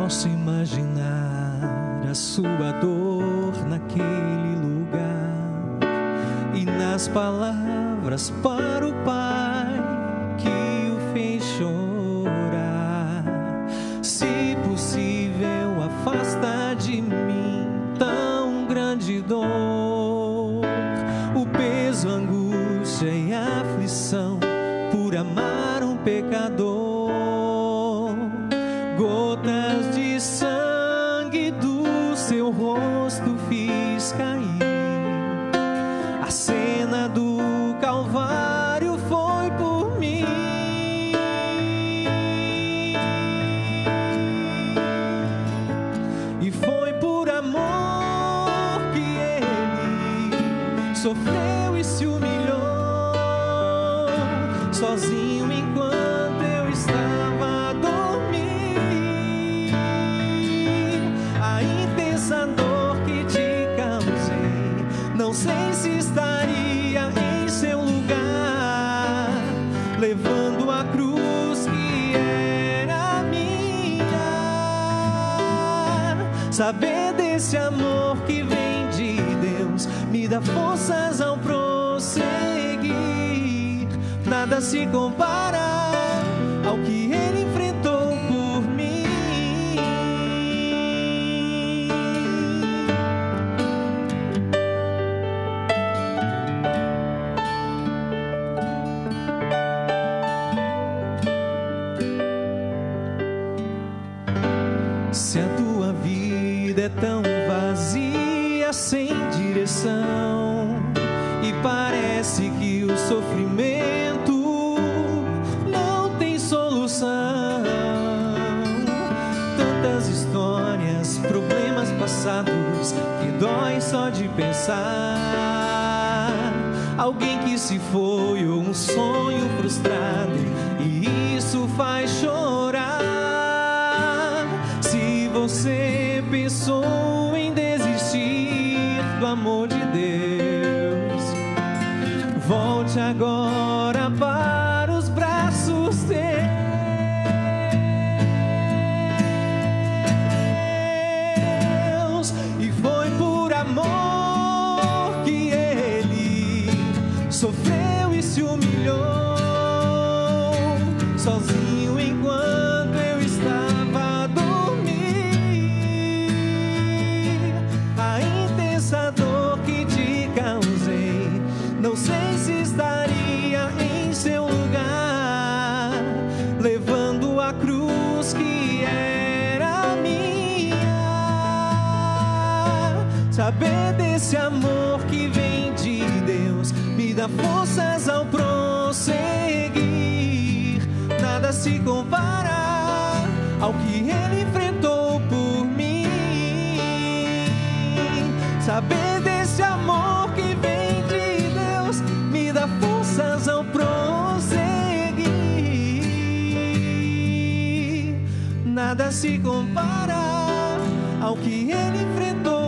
posso imaginar a sua dor naquele lugar e nas palavras para o Pai que o fez chorar. Se possível, afasta de mim tão grande dor, o peso, a angústia e a aflição por amar um pecador. Gotas de sangue do seu rosto fiz cair. A cena do Calvário foi por mim. E foi por amor que ele sofreu e se humilhou, sozinho enquanto eu estava a dormir. A intensa dor que te causei, não sei se estaria em seu lugar, levando a cruz que era minha. Saber desse amor que vem de Deus me dá forças ao prosseguir. Nada se compara ao que ele enfrentou por mim. Se a tua vida é tão vazia, sem direção, e parece que o sofrimento não tem solução, tantas histórias, problemas passados que dói só de pensar, alguém que se foi ou um sonho frustrado, e isso faz chorar. Se você pensou em desistir do amor de Deus, volte agora para os braços teus. E foi por amor que ele sofreu e se humilhou, sozinho enquanto eu estava a dormir. A intensa dor que te causei, não sei se estaria em seu lugar, levando a cruz que era minha. Saber desse amor que vem de Deus me dá forças ao prosseguir. Nada se compara ao que ele enfrentou por mim. Saber desse amor que vem de Deus me dá forças ao prosseguir. Nada se compara ao que ele enfrentou